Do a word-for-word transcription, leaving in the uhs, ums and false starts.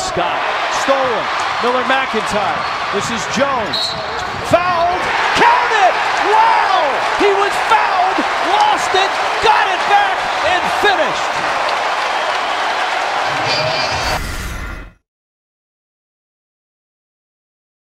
Scott. Stolen. Miller McIntyre. This is Jones. Foul!